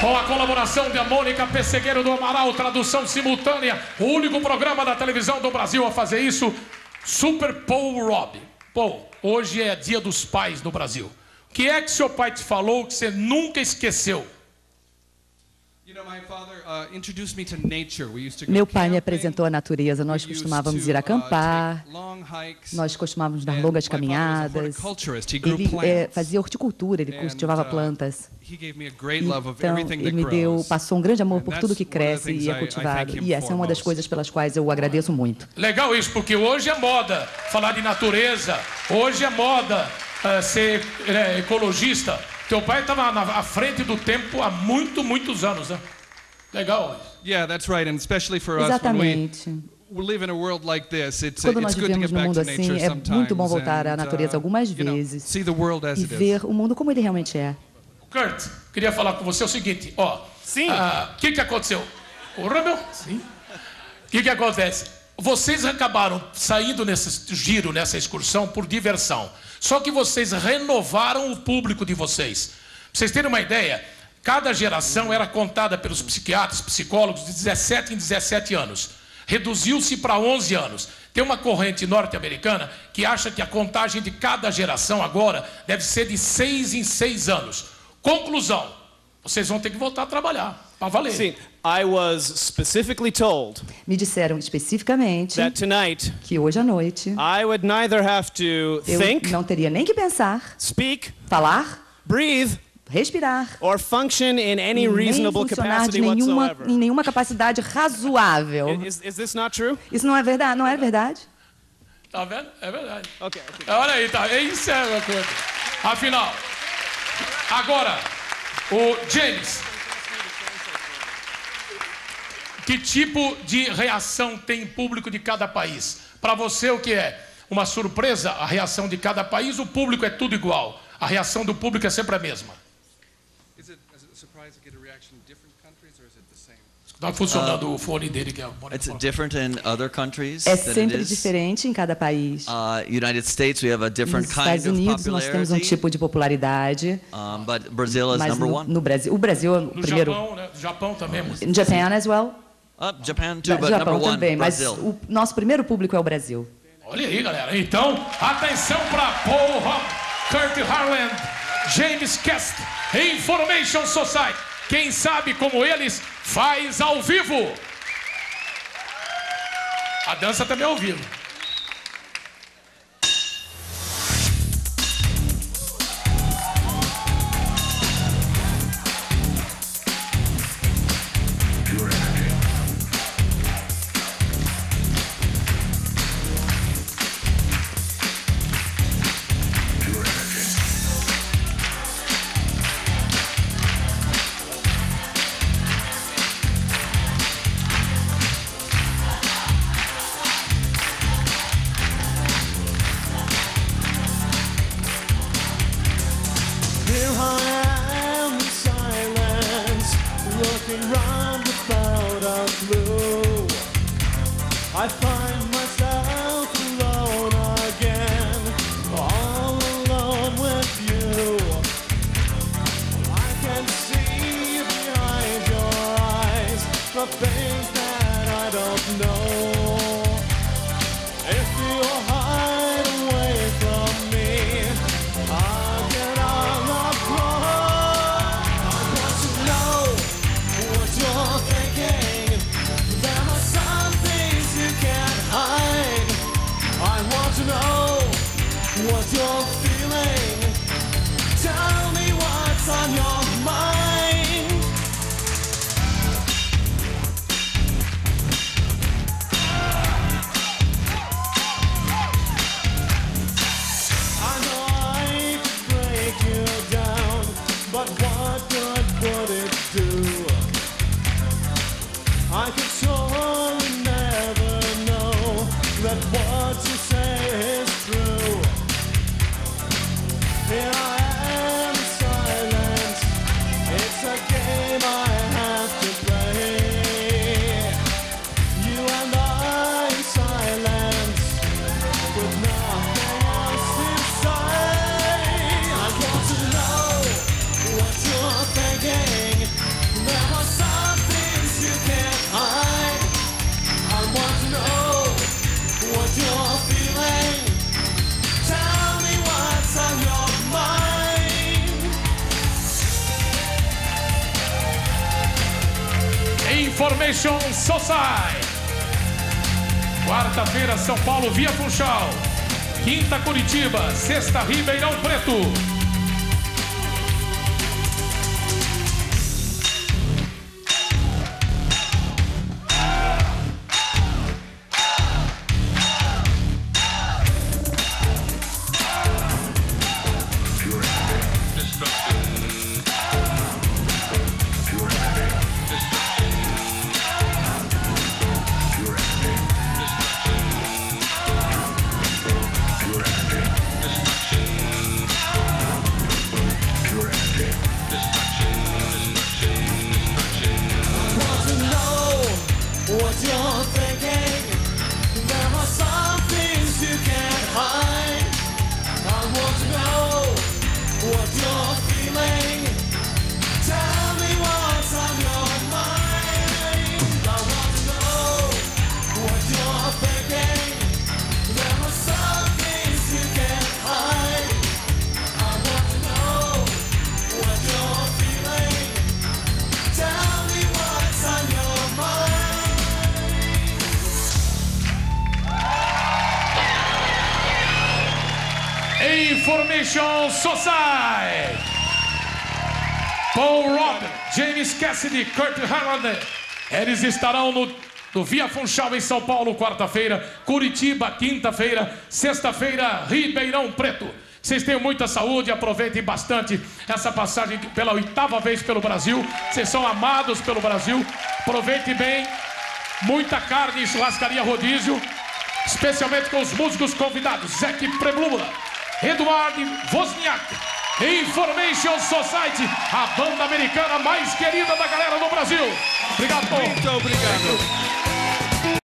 Com a colaboração de Mônica Pessegueiro do Amaral, tradução simultânea, o único programa da televisão do Brasil a fazer isso, Super Paul Rob. Paul, hoje é dia dos pais no Brasil. O que é que seu pai te falou que você nunca esqueceu? Meu pai me apresentou a natureza. Nós costumávamos ir acampar, nós costumávamos dar longas caminhadas. Ele fazia horticultura, ele cultivava plantas. Então, ele passou um grande amor por tudo que cresce e é cultivado. E essa é uma das coisas pelas quais eu agradeço muito. Legal isso, porque hoje é moda falar de natureza, hoje é moda ser ecologista. Teu pai estava à frente do tempo há muitos anos, né? Legal isso. Yeah, that's right, and especially for us Exatamente. we live in a world like this. Quando nós vivemos num mundo assim, é muito bom voltar à natureza algumas vezes e ver o mundo como ele realmente é. Kurt, queria falar com você o seguinte, ó. Sim. O que aconteceu? Porra, meu? Sim. O que acontece? Vocês acabaram saindo nesse giro, nessa excursão, por diversão. Só que vocês renovaram o público de vocês. Pra vocês terem uma ideia, cada geração era contada pelos psiquiatras, psicólogos, de 17 em 17 anos. Reduziu-se para 11 anos. Tem uma corrente norte-americana que acha que a contagem de cada geração agora deve ser de 6 em 6 anos. Conclusão, vocês vão ter que voltar a trabalhar, para valer. Sim, I was specifically told Me disseram especificamente that tonight que hoje à noite I would neither have to eu think, não teria nem que pensar, speak, falar, breathe, respirar, or function in any nem reasonable funcionar capacity whatsoever. em nenhuma capacidade razoável. Is this not true? Isso não é verdade? Não é verdade? Tá vendo? É verdade. Okay. Olha aí, tá. Isso é uma coisa. Afinal, agora, o James, que tipo de reação tem o público de cada país? Para você, o que é? Uma surpresa? A reação de cada país, o público é tudo igual. A reação do público é sempre a mesma. Está funcionando o fone dele, que é o It's different in other countries É than it sempre is. diferente em cada país. United States, we have a different Nos kind Estados of Unidos nós temos um popularity. tipo de popularidade, But Brazil is mas number one. no Brasil, o Brasil é o No primeiro. Japão, né? Japão também. In Japan as well. Japan too, but Japão number one, também, mas Brazil. o nosso primeiro público é o Brasil. Olha aí, galera. Então, atenção para Paul Rob, Kurt Harland, James Kest, Information Society. Quem sabe como eles faz ao vivo. A dança também é ao vivo. I find myself alone again, all alone with you. I can see behind your eyes the things that I don't know. If you hide away from me, I'll get on the floor. I want to know what you're thinking. There are some things you can't hide. I want to know what you're feeling. Tell me what's on your mind. Information Society. Quarta-feira, São Paulo, Via Funchal. Quinta, Curitiba. Sexta, Ribeirão Preto. What you're thinking, there are some things you can't hide. I want to know what you're feeling. Tell me what's on your mind. I want to know what you're thinking. There are some things you can't hide. I want to know what you're feeling. Tell me what's on your mind. Information Society. Paul Robin, James Cassidy, Kurt Harlan. Eles estarão no Via Funchal em São Paulo, quarta-feira. Curitiba, quinta-feira. Sexta-feira, Ribeirão Preto. Vocês tenham muita saúde, aproveitem bastante essa passagem pela 8ª vez pelo Brasil. Vocês são amados pelo Brasil. Aproveitem bem. Muita carne em churrascaria rodízio. Especialmente com os músicos convidados. Zeke Preblula, Eduardo Wozniak, Information Society, a banda americana mais querida da galera do Brasil. Obrigado, Tom. Muito obrigado.